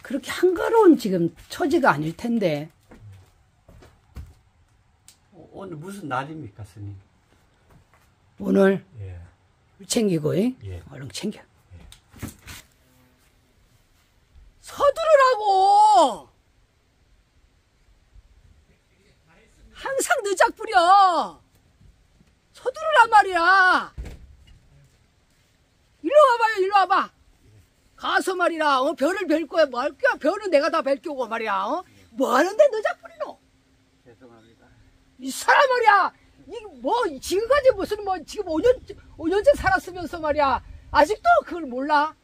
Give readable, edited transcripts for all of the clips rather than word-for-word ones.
그렇게 한가로운 지금 처지가 아닐 텐데. 오늘 무슨 날입니까, 스님? 오늘 예. 챙기고, 예. 얼른 챙겨. 서두르라고! 항상 늦작 부려! 서두르란 말이야! 일로 와봐요, 일로 와봐! 가서 말이라, 별을 뵐 거야, 뭐 할 거야? 별은 내가 다 뵐 거고 말이야, 뭐 하는데 늦작 부리노? 죄송합니다. 이 사람 말이야, 이게 뭐, 지금까지 무슨 뭐, 지금 5년째 살았으면서 말이야, 아직도 그걸 몰라?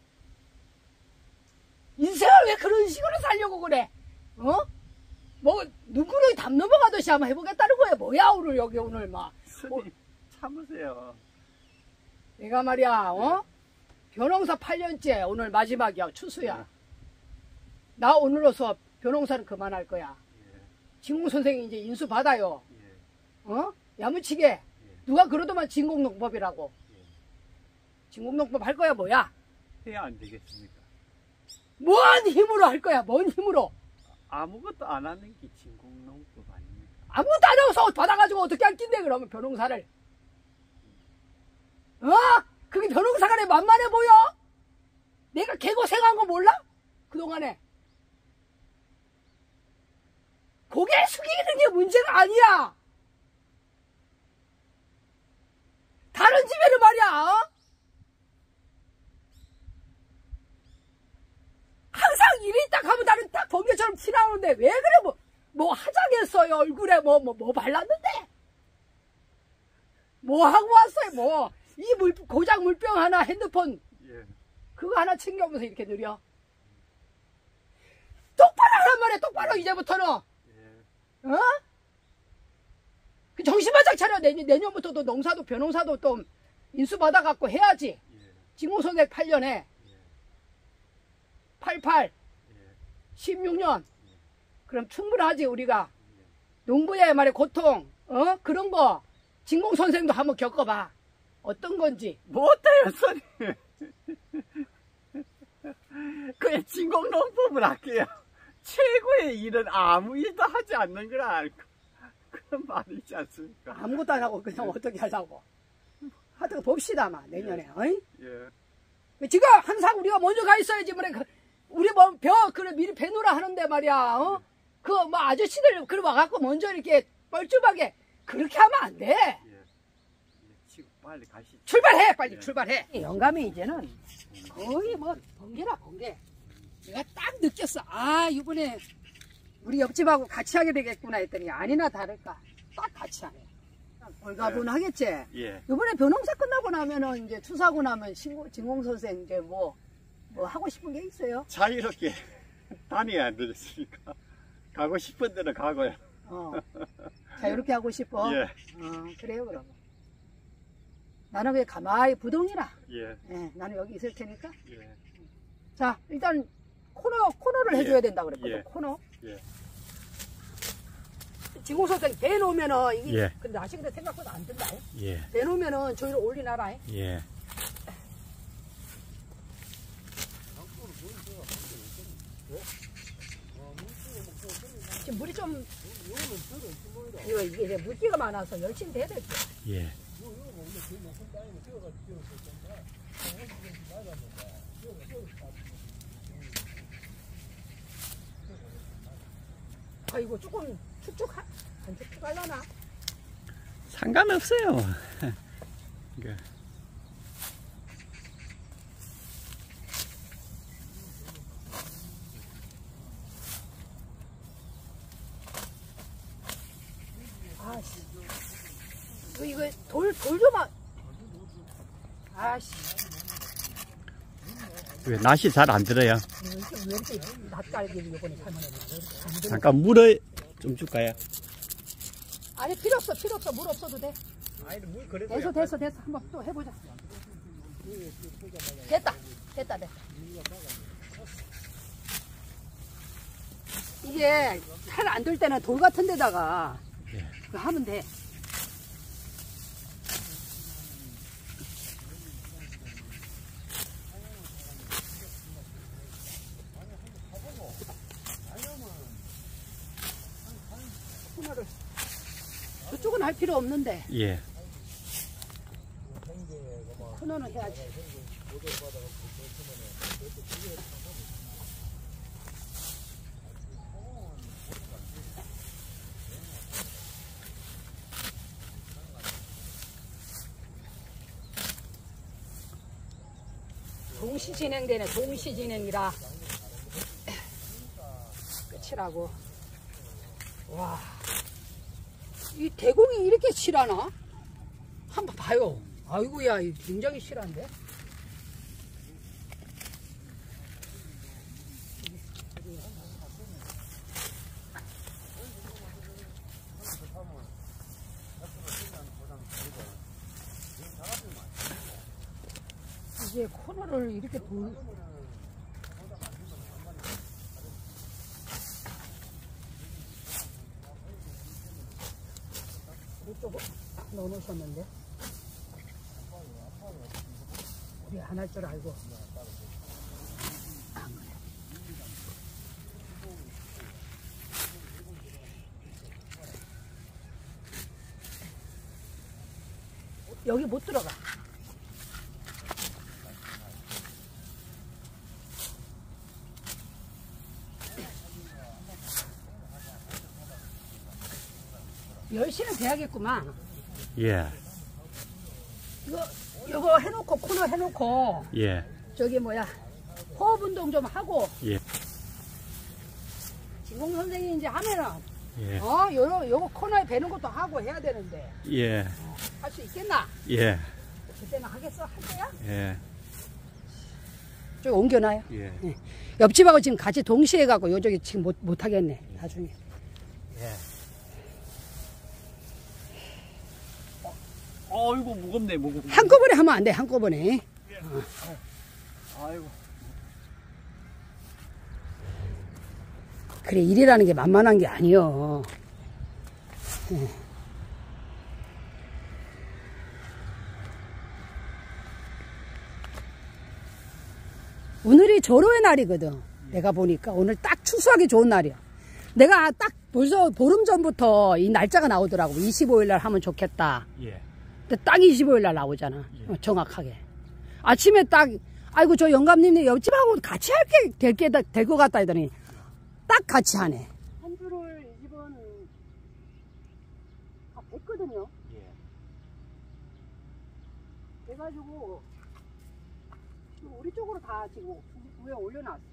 인생을 왜 그런 식으로 살려고 그래? 뭐, 누구를 담 넘어가듯이 한번 해보겠다는 거야. 뭐야, 오늘 여기 오늘 막. 스님, 참으세요. 내가 말이야, 변호사 8년째 오늘 마지막이야. 추수야. 나 오늘로서 변호사는 그만할 거야. 진공 선생이 이제 인수 받아요. 야무치게. 누가 그러더만 진공농법이라고. 진공농법 할 거야, 뭐야? 해야 안 되겠습니까? 뭔 힘으로 할 거야, 뭔 힘으로? 아무것도 안 하는 게 진공농법 아닙니까? 아무것도 안 하고서 받아가지고 어떻게 할 낀데, 그러면 변호사를. 그게 변호사가 내 만만해 보여? 내가 개고생한 거 몰라? 그동안에. 고개 숙이는 게 문제가 아니야. 다른 집에는 말이야, 항상 일이 딱 하면 나는 딱 번개처럼 티나오는데 왜 그래? 뭐 화장했어요? 얼굴에 뭐 발랐는데? 뭐 하고 왔어요? 이 고장 물병 하나, 핸드폰 그거 하나 챙겨오면서 이렇게 느려. 똑바로 하란 말이야. 똑바로 이제부터는. 그 정신 바짝 차려. 내년부터도 농사도 변호사도 좀 인수받아갖고 해야지. 진공선생 8년에 88 16년 그럼 충분하지. 우리가 농부의 말의 고통 그런 거 진공선생도 한번 겪어봐. 어떤 건지. 못해요, 스님. 그냥 진공농법을 할게요. 최고의 일은 아무 일도 하지 않는 거라. 그런 말이 있지 않습니까? 아무것도 안 하고 그냥 어떻게 하려고. 하여튼 봅시다만 내년에. 지금 항상 우리가 먼저 가 있어야지. 우리 그래 미리 배놓으라 하는데 말이야. 그 아저씨들 그래 와갖고 먼저 이렇게 뻘쭘하게 그렇게 하면 안 돼. 지금 빨리 가시죠. 출발해, 빨리 출발해. 영감이 이제는 거의 번개라 번개. 내가 딱 느꼈어. 이번에 우리 옆집하고 같이 하게 되겠구나 했더니 아니나 다를까 딱 같이 하네. 올가분하겠지. 이번에 변호사 끝나고 나면은 이제 추수하고 나면 진공선생 이제 뭐 하고 싶은 게 있어요? 자유롭게 다녀야 안 되겠습니까? 가고 싶은 데로 가고요. 자유롭게 하고 싶어? 그래요, 그럼. 나는 왜 가만히 부동이라. 나는 여기 있을 테니까. 자, 일단 코너를 해줘야 된다고 그랬거든. 코너. 진공선생 대놓으면은 이게 근데 아직은 생각보다 안 든다. 대놓으면은 저기로 올리나라. 지금 물이 좀 이게 이제 물기가 많아서 열심히 돼야 될 거야. 이거 조금 안 축축하려나? 상관없어요. 이거 돌 좀 왜 낫이 잘 안 들어요? 왜 이렇게 낯갈기를 이번에 잘못했나? 잠깐 물을 좀 줄까요? 아니 필요 없어 물 없어도 돼. 됐어 한번 또 해보자. 됐다. 이게 잘 안 될 때는 돌 같은 데다가 그거 하면 돼. 코너를. 저쪽은 할 필요 없는데. 예. 코너는 해야지. 동시 진행되네. 동시 진행이라 끝이라고. 와, 이 대공이 이렇게 실하나? 한번 봐요. 아이고야, 굉장히 실한데. 이게 코너를 이렇게 이쪽 넣어놓으셨는데 우리 안 할 줄 알고. 여기 못 들어가. 열심히 돼야겠구만. 예. 이거 해놓고, 코너 해놓고, 예. 저기 뭐야, 호흡 운동 좀 하고, 예. 진공 선생님이 이제 하면은, 예. 요거 코너에 베는 것도 하고 해야 되는데, 예. 할 수 있겠나? 예. 그때는 하겠어? 할 거야? 예. 저기 옮겨놔요. 예. 예. 옆집하고 지금 같이 동시에 가고, 요쪽이 지금 못 하겠네, 나중에. 예. 아이고 무겁네 무겁네. 한꺼번에 하면 안 돼, 한꺼번에. 아이고. 그래, 일이라는 게 만만한 게 아니여. 오늘이 절호의 날이거든. 내가 보니까 오늘 딱 추수하기 좋은 날이야. 내가 딱 벌써 보름 전부터 이 날짜가 나오더라고. 25일 날 하면 좋겠다. 예. 근데 딱 25일 날 나오잖아. 예. 정확하게. 아침에 딱, 아이고, 저 영감님 옆집하고 같이 될 것 같다 하더니 딱 같이 하네. 한 줄을 이 집은 다 됐거든요. 예. 그래가지고 우리 쪽으로 다 지금 위에 올려놨어요.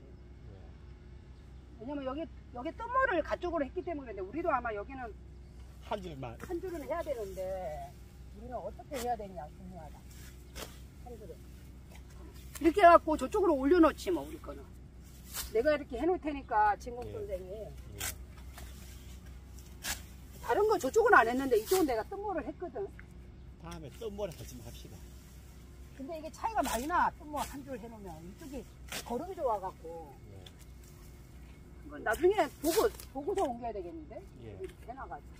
왜냐면 여기 뜬모를 가쪽으로 했기 때문에 그런데 우리도 아마 여기는 한 줄만. 한 줄은 해야 되는데 우리는 어떻게 해야 되냐 중요하다. 한 줄은 이렇게 해갖고 저쪽으로 올려놓지 뭐 우리 거는. 내가 이렇게 해놓을 테니까 진공 선생이 다른 거 저쪽은 안 했는데 이쪽은 내가 뜬모를 했거든. 다음에 또 뭐라 하지 맙시다. 근데 이게 차이가 많이 나. 뜬모 한 줄 해놓으면 이쪽이 거름이 좋아갖고 이건 나중에 보고서 옮겨야 되겠는데. 예. 이렇게 해놔가지고.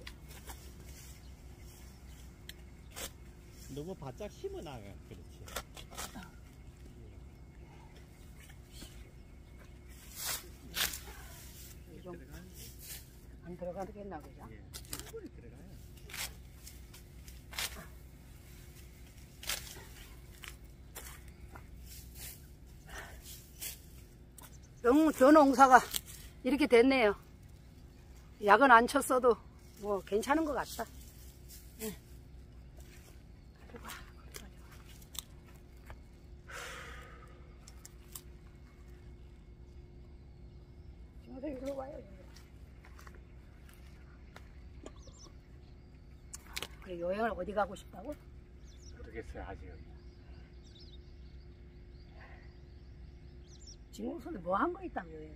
너무 바짝 힘은 나가 그렇지. 좀 안 들어가겠나 그죠? 예. 충분히 들어가요. 저 농사가 이렇게 됐네요. 약은 안 쳤어도 뭐 괜찮은 것 같다. 네. 이리로 와요. 그래, 여행을 어디 가고 싶다고? 모르겠어요 아직. 진공선에 뭐 한 거 있다고 여행을?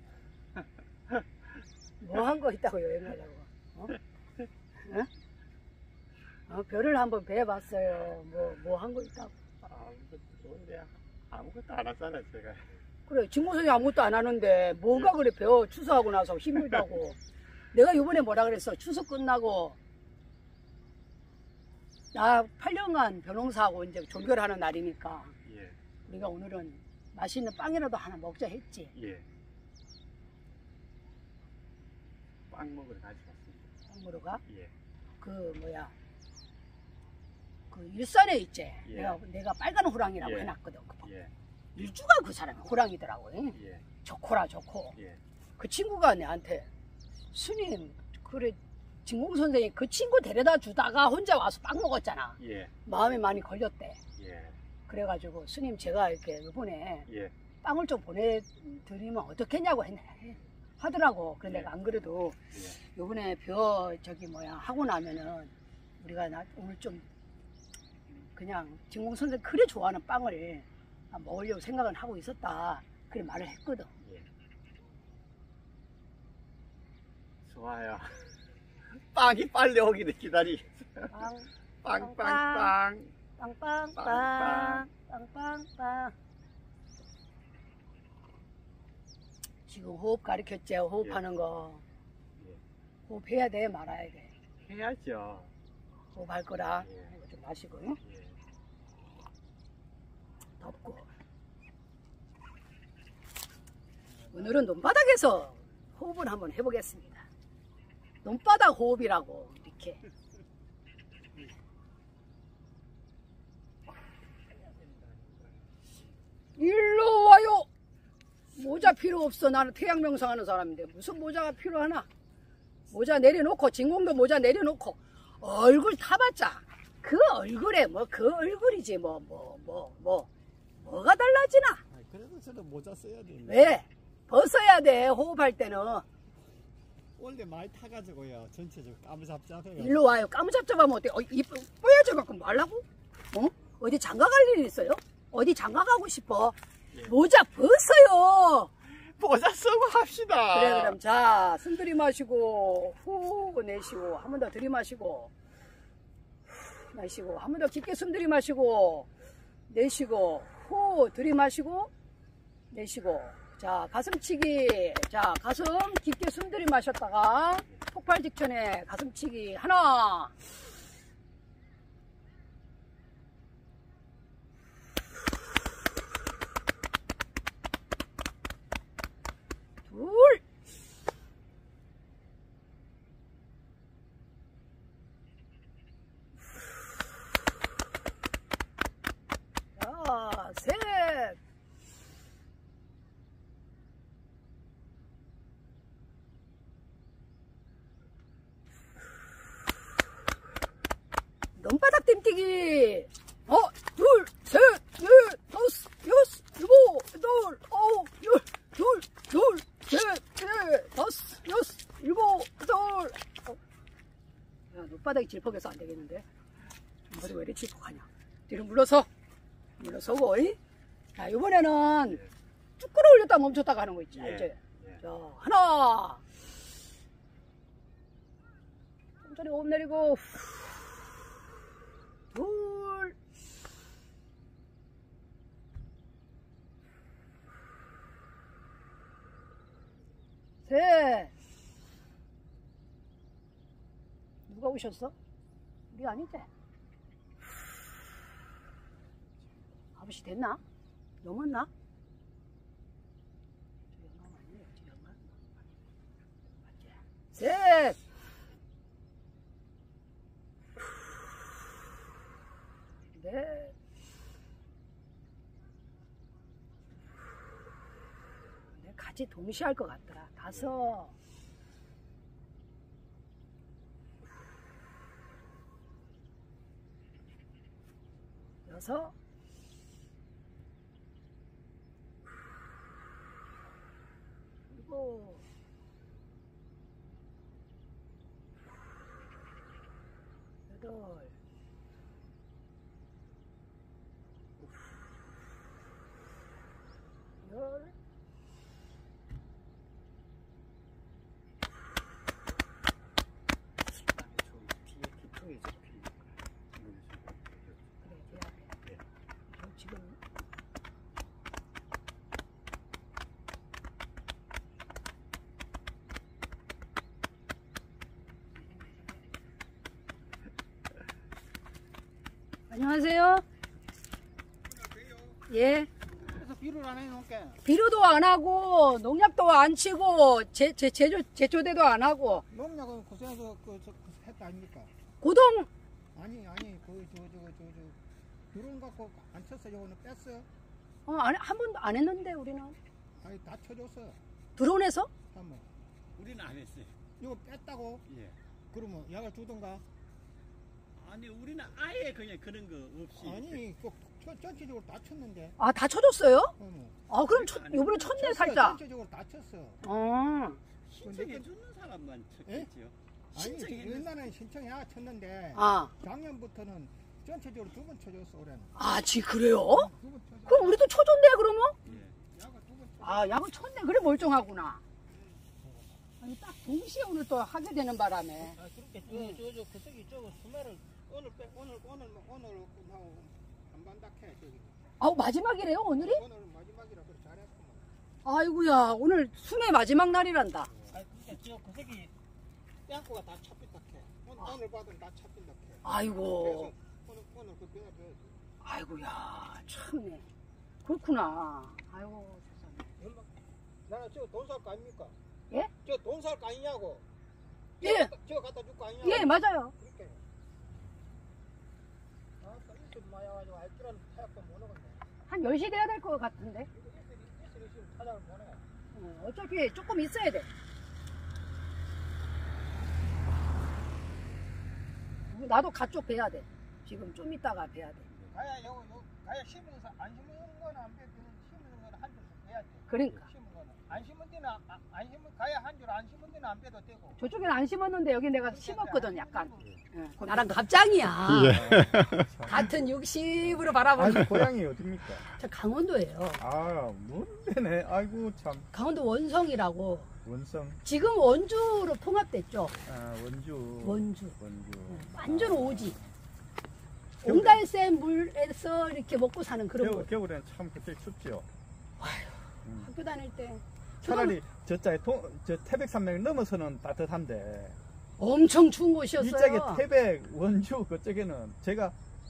뭐 한 거 있다고 여행하려고? 별을 한번 배워봤어요. 뭐 한 거 있다고? 아무것도 좋은데 아무것도 안 하잖아요 제가. 그래, 진공선이 아무것도 안 하는데 뭐가 그래 배워 추수하고 나서 힘들다고. 내가 요번에 뭐라 그랬어? 추수 끝나고 나 8년간 벼농사하고 이제 종결하는 날이니까 예. 우리가 오늘은 맛있는 빵이라도 하나 먹자 했지. 예. 빵 먹으러 가지 않습니다. 무르가 예. 그 뭐야 그 일산에 있지. 예. 내가 빨간 호랑이라고 예. 해놨거든. 예. 일주가 그 사람이 호랑이더라고. 예. 좋고라 좋고. 예. 그 친구가 내한테 스님 그래 진공 선생님 그 친구 데려다 주다가 혼자 와서 빵 먹었잖아. 예. 마음이 많이 걸렸대. 예. 그래가지고 스님 제가 이렇게 이번에 예. 빵을 좀 보내드리면 어떻겠냐고 하더라고. 그런데 예. 내가 안 그래도 예. 요번에 저기 뭐야 하고 나면은 우리가 오늘 좀 그냥 진공 선생 그래 좋아하는 빵을 먹으려고 생각은 하고 있었다. 그래 말을 했거든. 예. 좋아요. 빵이 빨리 오기를 기다리겠어요. 빵빵빵. 빵빵빵. 빵빵빵. 지금 호흡 가르쳤지. 호흡하는 거. 예. 호흡해야 돼 말아야 돼. 해야죠. 호흡할 거라. 예. 이거 좀 마시고요. 예. 덮고. 오늘은 논바닥에서 호흡을 한번 해보겠습니다. 논바닥 호흡이라고 이렇게. 일로 와요. 모자 필요 없어. 나는 태양 명상하는 사람인데 무슨 모자가 필요하나? 모자 내려놓고 진공도 모자 내려놓고 얼굴 타봤자 그 얼굴에 뭐 그 얼굴이지 뭐가 달라지나? 그래도 저는 모자 써야 됩니다. 왜? 벗어야 돼. 호흡할 때는. 원래 많이 타가지고요. 전체적으로 까무잡잡해요. 일로 와요. 까무잡잡하면 어때? 입 뽀여져갖고 뭐 하려고? 어디 장가 갈 일 있어요? 어디 장가 가고 싶어? 예. 모자 벗어요. 모자 쓰고 합시다. 그래 그럼 자 숨 들이마시고 후 내쉬고 한 번 더 들이마시고 후 내쉬고 한 번 더 깊게 숨 들이마시고 내쉬고 후 들이마시고 내쉬고 자 가슴치기 자 가슴 깊게 숨 들이마셨다가 폭발 직전에 가슴치기 하나 둘 자, 셋 논바닥 댐뛰기 둘, 셋, 넷, 다섯, 여섯, 일곱, 여덟, 아홉, 열, 둘, 셋, 넷, 다섯, 여섯, 일곱, 여덟. 야, 논바닥이 질퍽해서 안 되겠는데? 머리 왜 이렇게 질퍽하냐? 뒤로 물러서고, 자, 이번에는 쭉 끌어올렸다 멈췄다가 하는 거 있지, 알지? 예. 자, 하나. 천천히 호흡 내리고, 둘, 셋. 누가 오셨어? 우리 아니지? 아버지 됐나? 넘었나? 저 영감 아니에요, 저 영감. 맞지? 셋. 넷. 같이 동시에 할 것 같더라. 다섯. 여섯. 일곱. 여덟. 열. 그래, 제 앞에. 저 지금 안녕하세요. 예. 비료를 안 해놓을게. 비료도 안 하고 농약도 안 치고 제초대도 안 하고 농약은 고생해서 했다 아닙니까? 고동 아니 드론 갖고 안 쳤어. 요거는 뺐어. 한 번도 안 했는데 우리는 아니 다 쳐줬어. 드론에서 한번. 우리는 안 했어요. 이거 뺐다고? 예. 그러면 약을 주던가? 아니 우리는 아예 그냥 그런 거 없이. 아니 전체적으로 다 쳤는데. 다 쳐줬어요? 어머. 그럼 요번에 쳤네 살짝. 전체적으로 다 쳤어. 신청해 주는 사람만 쳤겠지요. 아니 옛날에는 신청해야 쳤는데 작년부터는 전체적으로 2번 쳐줬어 올해는. 그래요? 2번 쳐줬어. 그럼 우리도 쳐줬네 그러면? 예. 약을 2번 쳤어. 약을 쳤네. 그래 멀쩡하구나. 아니 딱 동시에 오늘 또 하게 되는 바람에. 그렇게 그 저기 저거 수매를 오늘 하고 한반닥해 저기. 마지막이래요 오늘이? 오늘 마지막이라 그래 잘했구만. 아이고야 오늘 수매 마지막 날이란다. 그 새끼 땡코가 다 차빈닥해. 오늘 받으면 다 차빈닥해. 아이고. 그래서 오늘 그 배야 돼야지. 아이고야 참네. 그렇구나. 아이고 세상에. 나는 저 돈 살 거 아닙니까? 예? 저 돈 살 거 아니냐고. 예. 저 갖다 줄 거 아니냐고. 예 맞아요. 그렇게. 이슬 마야가지고 알뜰한 타약도 못 오겠네. 한 10시 돼야 될 것 같은데. 이슬 타작을 못 해. 어차피 조금 있어야 돼. 나도 가쪽 베야 돼. 지금 좀 있다가 베야 돼. 가야 가야 심으면서 안 심은 거는 안 돼. 심은 거는 한 줄씩 빼야 돼. 그러니까. 심은 거는 안 심은 데는 안 심은 가야 한 줄 안 심은 데는 안 빼도 되고. 저쪽에는 안 심었는데 여기 내가 심었거든 약간. 나랑 갑장이야. 같은 60으로 바라보는. 고향이 어딥니까? 저 강원도예요. 뭔데네. 아이고 참. 강원도 원성이라고. 원성. 지금 원주로 통합됐죠. 원주. 완전 오지. 옹달샘 물에서 이렇게 먹고 사는 그런 거. 겨울에는 참 그때 춥죠. 학교 다닐 때. 차라리 저 태백산맥 넘어서는 따뜻한데. 엄청 추운 곳이었어요. 이쪽에 태백, 원주 그쪽에는 제가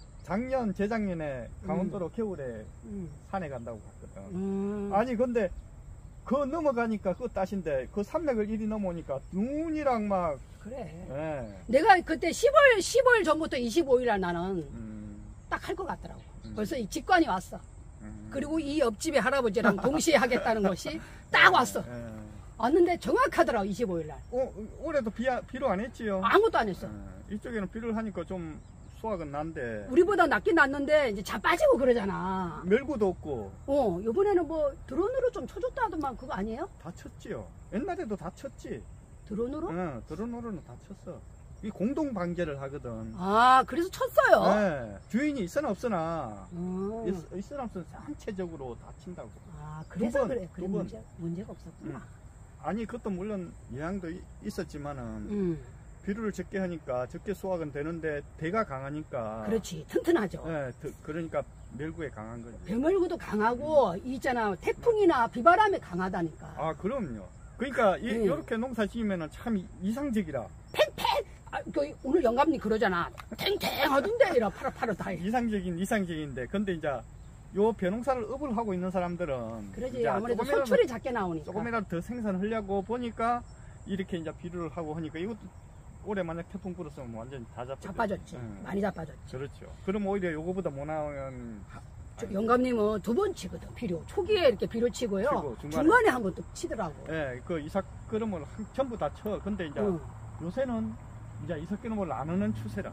재작년에 강원도로 겨울에 산에 간다고 갔거든. 아니 근데 그 넘어가니까 그 따신데 그 산맥을 이리 넘어오니까 눈이랑 막 그래. 예. 내가 그때 10월 전부터 25일날 나는 딱 할 것 같더라고. 벌써 이 직관이 왔어. 그리고 이 옆집에 할아버지랑 동시에 하겠다는 것이 딱 왔어. 왔는데 정확하더라고 25일날. 올해도 비료 안 했지요? 아무것도 안 했어. 이쪽에는 비료를 하니까 좀 수확은 난데. 우리보다 낫긴 낫는데 이제 자빠지고 그러잖아. 멸구도 없고. 요번에는 뭐 드론으로 좀 쳐줬다 하더만 그거 아니에요? 다 쳤지요. 옛날에도 다 쳤지. 드론으로? 응, 드론으로는 다 쳤어. 이 공동 방제를 하거든. 그래서 쳤어요? 네. 주인이 있으나 없으나. 있으나 없으나 전체적으로 다 친다고. 그래서 그래 문제가 없었구나. 아니 그것도 물론 영향도 있었지만은 비료를 적게 하니까 적게 수확은 되는데 대가 강하니까. 그렇지 튼튼하죠. 네, 그러니까 멸구에 강한 거죠. 벼멸구도 강하고 있잖아 태풍이나 비바람에 강하다니까. 그럼요. 그러니까 이렇게 농사 지으면은 참 이상적이라. 팽팽. 오늘 영감님 그러잖아. 탱탱하던데 이라 파릇파릇하. 이상적인데 근데 이제 요 벼농사를 업을 하고 있는 사람들은 그러지 아무래도 소출이 작게 나오니까 조금이라도 더 생산하려고 보니까 이렇게 이제 비료를 하고 하니까 이것도 올해 만약 태풍 불었으면 완전 다 자빠졌지. 많이 자빠졌지. 그렇죠. 그럼 오히려 요거보다 못 나오면 영감님은 2번 치거든 비료. 초기에 이렇게 비료 치고요. 중간에 한 번 또 치더라고. 네, 그 이삭그름을 전부 다 쳐. 근데 이제 요새는 이제 이삭그름을 안 하는 추세라.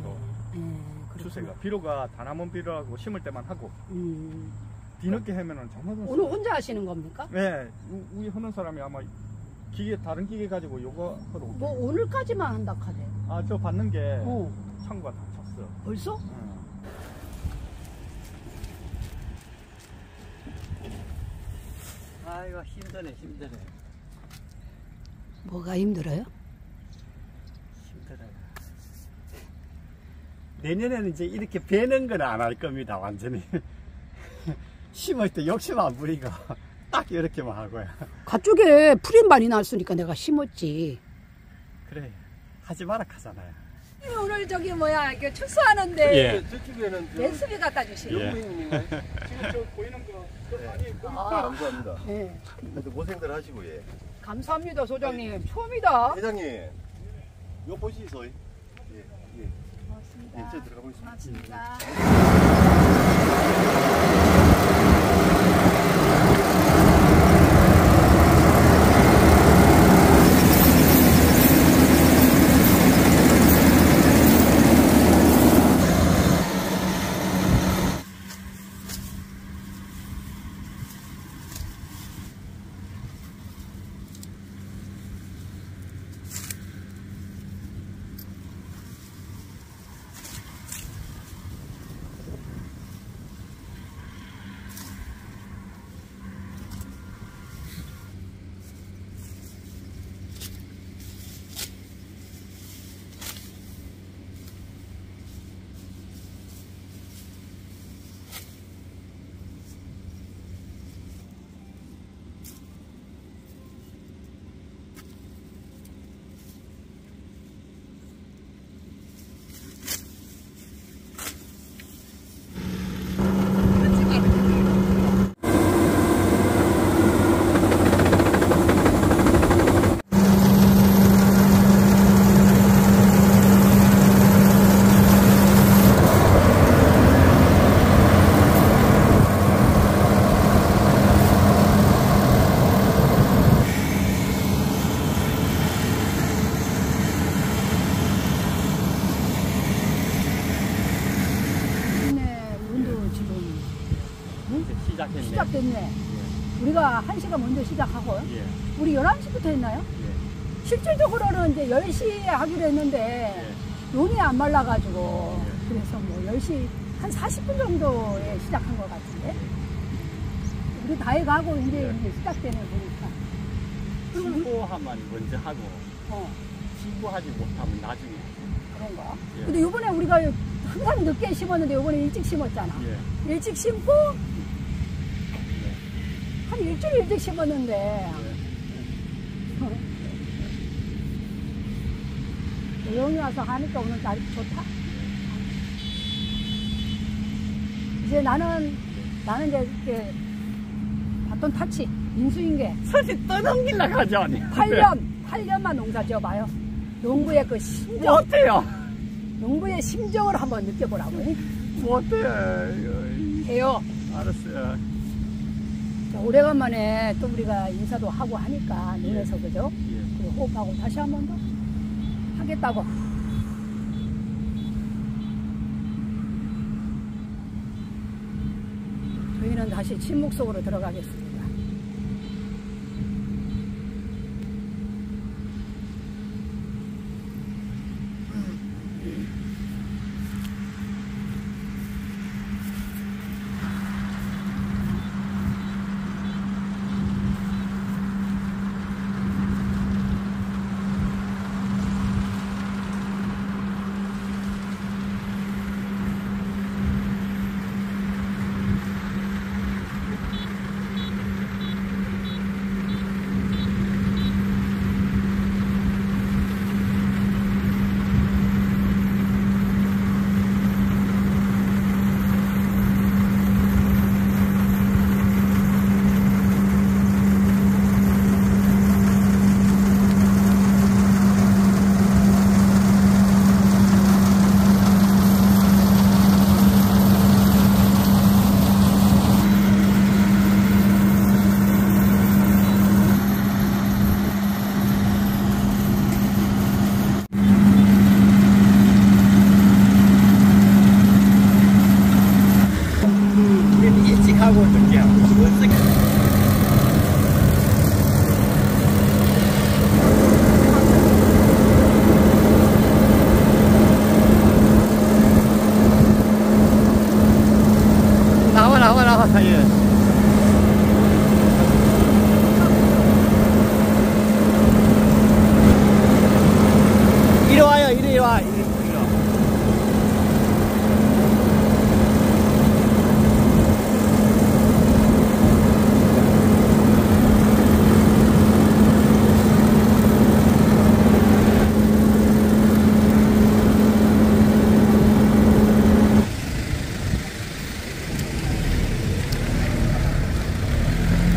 추세가 비료가 다 남은 비료하고 심을 때만 하고 뒤늦게 하면은 정말 오늘 혼자 하시는 겁니까? 네, 우리 하는 사람이 아마 다른 기계 가지고 요거 하러 뭐 오늘까지만 한다 카대. 저 받는 게 창고가 다 찼어. 벌써? 아이고 힘드네. 뭐가 힘들어요? 힘들어요. 내년에는 이제 이렇게 베는 건 안 할 겁니다. 완전히 심을 때 욕심 안 부리고 딱 이렇게만 하고요. 가쪽에 풀이 많이 났으니까 내가 심었지. 그래 하지 마라 하잖아요. 오늘 저기 뭐야 이렇게 출소하는데 예. 저쪽에는 연습이 갖다 주시네. 영부인님인가요? 지금 저 보이는 거 감사합니다. 예. 근데 고생들 하시고 예. 감사합니다 소장님. 처음이다. 회장님, 요 보시소. 예, 예. 고맙습니다. 예, 저 들어가 보겠습니다. 고맙습니다. 시작됐네. 우리가 1시간 먼저 시작하고 예. 우리 11시부터 했나요? 예. 실질적으로는 이제 10시에 하기로 했는데 예. 논이 안 말라가지고 그래서 뭐 10시 한 40분 정도에 시작한 것 같은데 우리 다 해가고 이제 시작되네 보니까 신고하면 먼저 하고 신고하지 못하면 나중에 그런가? 예. 근데 이번에 우리가 항상 늦게 심었는데 이번에 일찍 심었잖아. 예. 일찍 심고 한 일주일 일찍 심었는데 조용히 와서 하니까 오늘 날이 좋다. 이제 나는 이제 이렇게 바톤 타치 인수인계 사실 떠넘길라 가죠. 8년만 농사 지어봐요. 농부의 그 심정, 못해요. 농부의 심정을 한번 느껴보라고. 못해요. 해요. 알았어요. 자, 오래간만에 또 우리가 인사도 하고 하니까 눈에서 그죠? 예. 그리고 호흡하고 다시 한 번 더 하겠다고. 저희는 다시 침묵 속으로 들어가겠습니다.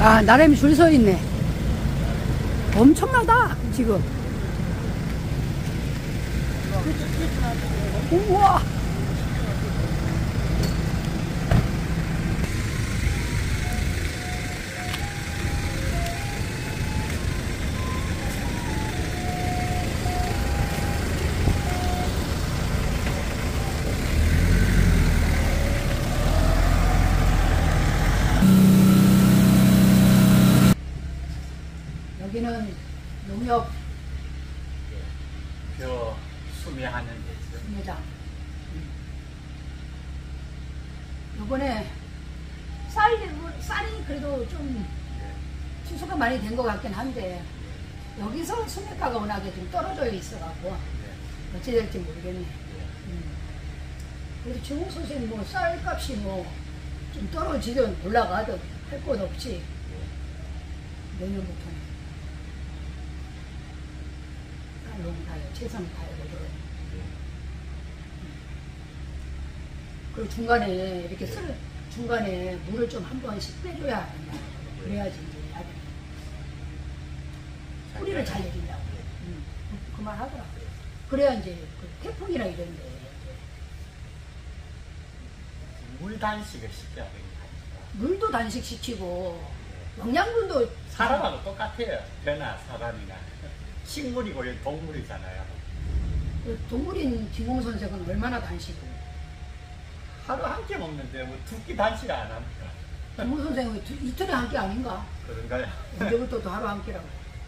아, 나름이 줄 서 있네. 엄청나다, 지금. 우와. 여기는 농협 벼 수매하는 데죠. 매장. 요번에 쌀이 그래도 좀 추수가 많이 된 것 같긴 한데 여기서 수매가가 워낙에 좀 떨어져 있어갖고 어찌 될지 모르겠네. 그래도 중국 소식 뭐 쌀값이 뭐 좀 떨어지든 올라가든 할 것 없이 내년부터는 쌀농 다요, 최선 다해보도록. 그리고 중간에 이렇게 중간에 물을 좀 한 번씩 빼줘야 된다. 그래야지 이제 아주 뿌리를 잘 내린다고. 그 말 하더라고요. 그래야 이제 그 태풍이나 이런데 물 단식을 시켜야 됩니다. 물도 단식시키고 영양분도 사람하고 똑같아요. 벼나 사람이나. 식물이고 동물이잖아요. 그 동물인 김홍 선생은 얼마나 단식을? 하루 한 끼 먹는데 뭐 두 끼 단식 안 합니까? 김홍 선생은 이틀에 한 끼 아닌가? 그런가요? 언제부터 또 하루 한 끼라고.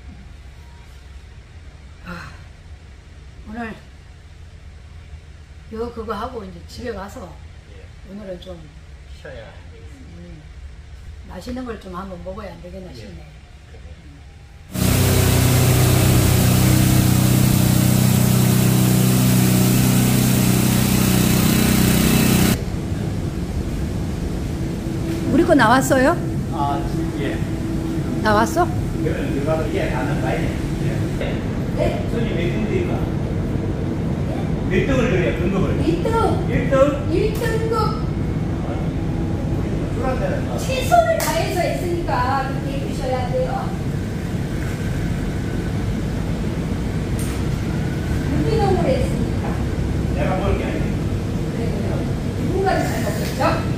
아, 오늘 그거 하고 이제 집에 가서 오늘은 좀 쉬어야 되겠습니다. 맛있는 걸 좀 한번 먹어야 안 되겠나 싶네. 우리 거 나왔어요? 아, 예. 나왔어? 이거 예, 가는 바이네. 네. 손이 몇 등입니까? 몇 등을 그래요, 등급을? 1등! 1등? 1등급! 최선을 다해서 했으니까 그렇게 해주셔야 돼요. 유기농으로 했으니까. 내가 먹을 게 아니에요. 그래요. 누군가는 잘 먹겠죠?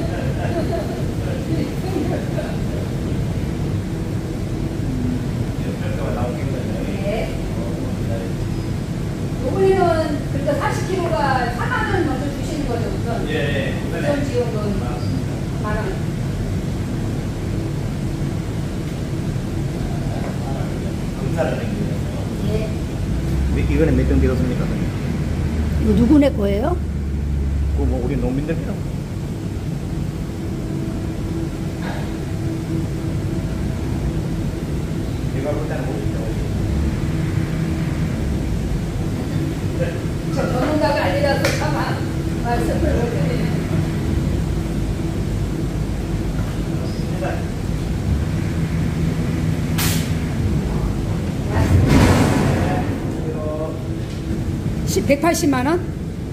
네. 이번에는 그러니까 40kg가 4만 원 먼저 주시는 거죠, 우선. 예, 우선 지원금 4만 원. 검사를 한 예. 이거는 몇 등 되었습니까? 이거 누구네 거예요? 그뭐 우리 농민들이라고. 내가 볼 때는 50등. 저 전문가가 아니라서 참 말씀을 못 드리네요. 시 180만 원?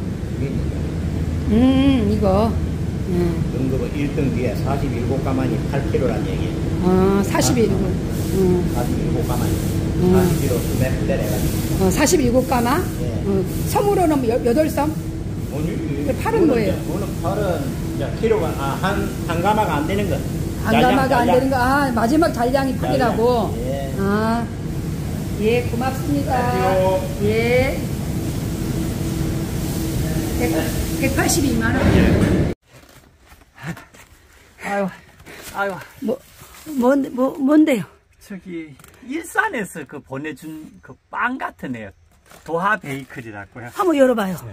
이거. 등급은 1등 뒤에 47가만이 8kg란 얘기예요. 41. 47가만이. 41호 수맥 때려가지고. 47가마? 예. 섬으로는 8섬? 팔은 뭐예요? 오늘 팔은 키로가 한 가마가 안 되는 거. 한 가마가 안 되는 거. 아, 마지막 잔량이 8이라고. 예. 아, 예, 고맙습니다. 예. 182만 원. 아유. 뭔데요? 저기 일산에서 그 보내준 그 빵 같은 애요. 도하 베이커리라고요. 한번 열어봐요. 네.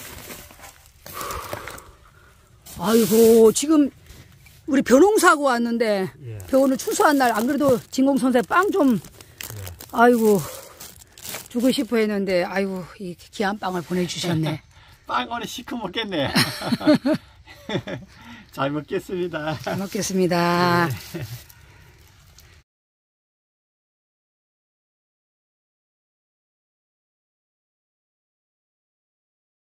아이고, 지금 우리 벼농사하고 왔는데, 예. 벼 오늘 추수한 날, 안 그래도 진공선생 빵 좀, 아이고, 주고 싶어 했는데, 아이고, 이 귀한 빵을 보내주셨네. 빵 오늘 시커 먹겠네. 잘 먹겠습니다. 잘 먹겠습니다. 네.